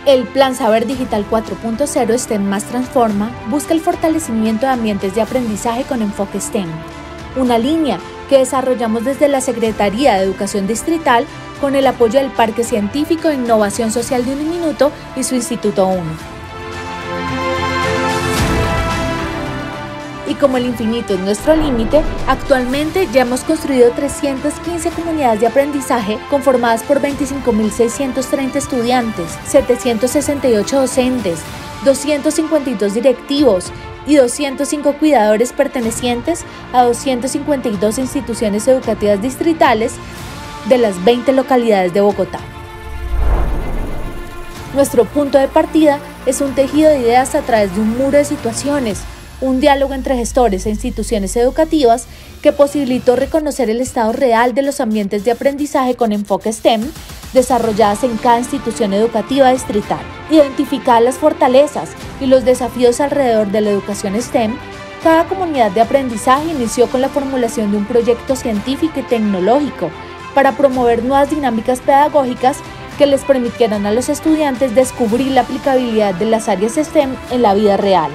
El Plan Saber Digital 4.0 STEM más Transforma busca el fortalecimiento de ambientes de aprendizaje con enfoque STEM, una línea que desarrollamos desde la Secretaría de Educación Distrital con el apoyo del Parque Científico de Innovación Social de Uniminuto y su Instituto UNO. Y como el infinito es nuestro límite, actualmente ya hemos construido 315 comunidades de aprendizaje conformadas por 25.630 estudiantes, 768 docentes, 252 directivos y 205 cuidadores pertenecientes a 252 instituciones educativas distritales de las 20 localidades de Bogotá. Nuestro punto de partida es un tejido de ideas a través de un muro de situaciones, un diálogo entre gestores e instituciones educativas que posibilitó reconocer el estado real de los ambientes de aprendizaje con enfoque STEM desarrolladas en cada institución educativa distrital. Identificar las fortalezas y los desafíos alrededor de la educación STEM, cada comunidad de aprendizaje inició con la formulación de un proyecto científico y tecnológico para promover nuevas dinámicas pedagógicas que les permitieran a los estudiantes descubrir la aplicabilidad de las áreas STEM en la vida real.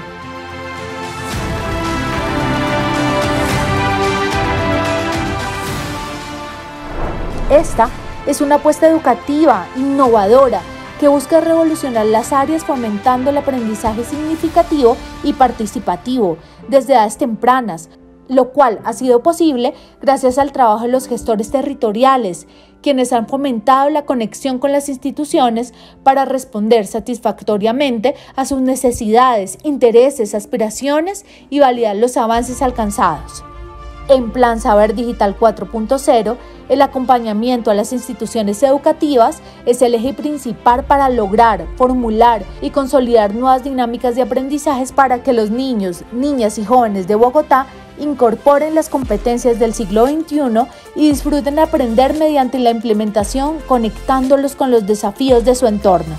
Esta es una apuesta educativa, innovadora, que busca revolucionar las áreas fomentando el aprendizaje significativo y participativo desde edades tempranas, lo cual ha sido posible gracias al trabajo de los gestores territoriales, quienes han fomentado la conexión con las instituciones para responder satisfactoriamente a sus necesidades, intereses, aspiraciones y validar los avances alcanzados. En Plan Saber Digital 4.0, el acompañamiento a las instituciones educativas es el eje principal para lograr, formular y consolidar nuevas dinámicas de aprendizajes para que los niños, niñas y jóvenes de Bogotá incorporen las competencias del siglo XXI y disfruten aprender mediante la implementación, conectándolos con los desafíos de su entorno.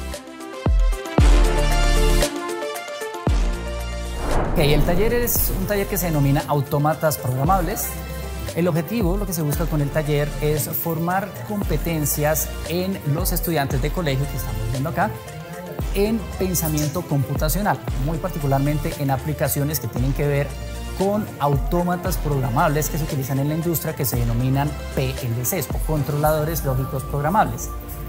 El taller es un taller que se denomina Autómatas Programables. El objetivo, lo que se busca con el taller, es formar competencias en los estudiantes de colegio que estamos viendo acá en pensamiento computacional, muy particularmente en aplicaciones que tienen que ver con autómatas programables que se utilizan en la industria, que se denominan PLCs o controladores lógicos programables.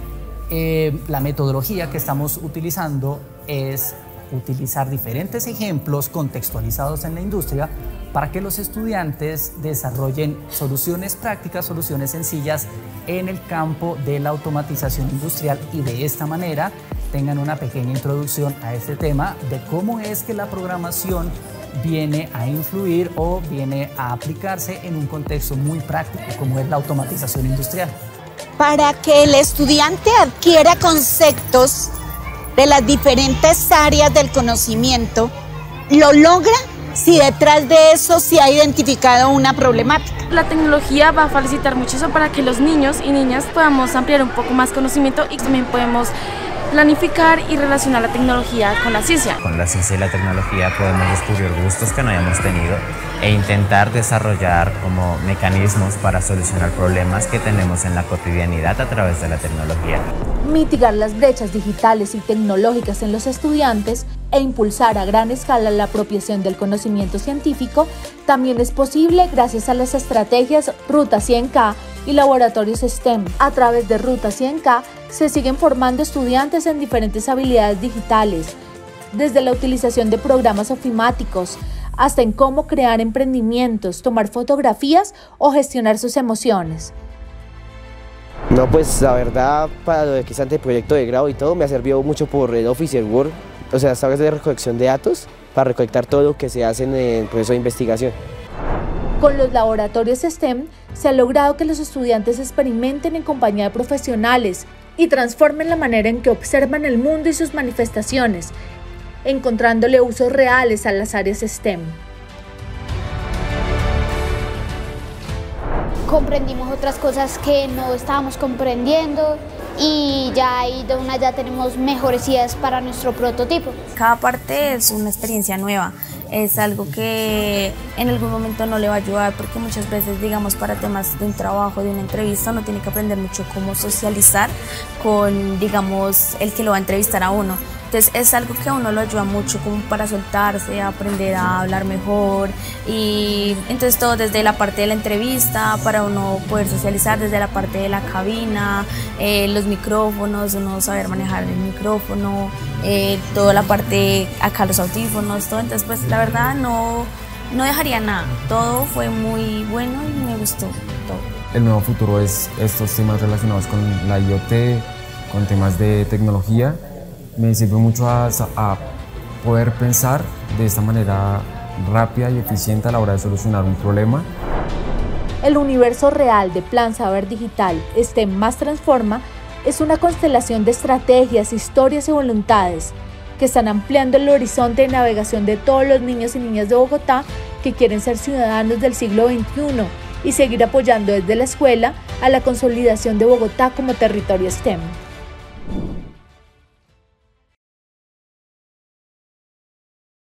La metodología que estamos utilizando es utilizar diferentes ejemplos contextualizados en la industria para que los estudiantes desarrollen soluciones prácticas, soluciones sencillas en el campo de la automatización industrial y de esta manera tengan una pequeña introducción a este tema de cómo es que la programación viene a influir o viene a aplicarse en un contexto muy práctico como es la automatización industrial. Para que el estudiante adquiera conceptos de las diferentes áreas del conocimiento, lo logra si detrás de eso se ha identificado una problemática. La tecnología va a facilitar mucho eso para que los niños y niñas podamos ampliar un poco más conocimiento y también podemos planificar y relacionar la tecnología con la ciencia. Con la ciencia y la tecnología podemos descubrir gustos que no hayamos tenido e intentar desarrollar como mecanismos para solucionar problemas que tenemos en la cotidianidad a través de la tecnología. Mitigar las brechas digitales y tecnológicas en los estudiantes e impulsar a gran escala la apropiación del conocimiento científico también es posible gracias a las estrategias Ruta 100K y laboratorios STEM. A través de Ruta 100K se siguen formando estudiantes en diferentes habilidades digitales, desde la utilización de programas ofimáticos hasta en cómo crear emprendimientos, tomar fotografías o gestionar sus emociones. No, pues la verdad, para lo que es anteproyecto de grado y todo, me ha servido mucho por el Office y el Word, o sea, sabes de recolección de datos, para recolectar todo lo que se hace en el proceso de investigación. Con los laboratorios STEM se ha logrado que los estudiantes experimenten en compañía de profesionales y transformen la manera en que observan el mundo y sus manifestaciones, encontrándole usos reales a las áreas STEM. Comprendimos otras cosas que no estábamos comprendiendo y ya ahí de una ya tenemos mejores ideas para nuestro prototipo. Cada parte es una experiencia nueva, es algo que en algún momento no le va a ayudar, porque muchas veces, digamos, para temas de un trabajo, de una entrevista, uno tiene que aprender mucho cómo socializar con, digamos, el que lo va a entrevistar a uno. Entonces es algo que a uno lo ayuda mucho como para soltarse, a aprender a hablar mejor, y entonces todo desde la parte de la entrevista para uno poder socializar, desde la parte de la cabina, los micrófonos, uno saber manejar el micrófono, toda la parte acá los audífonos, todo. Entonces pues la verdad no dejaría nada, todo fue muy bueno y me gustó todo. El nuevo futuro es estos temas relacionados con la IoT, con temas de tecnología. Me sirve mucho a poder pensar de esta manera rápida y eficiente a la hora de solucionar un problema. El universo real de Plan Saber Digital, STEM más Transforma, es una constelación de estrategias, historias y voluntades que están ampliando el horizonte de navegación de todos los niños y niñas de Bogotá que quieren ser ciudadanos del siglo XXI y seguir apoyando desde la escuela a la consolidación de Bogotá como territorio STEM.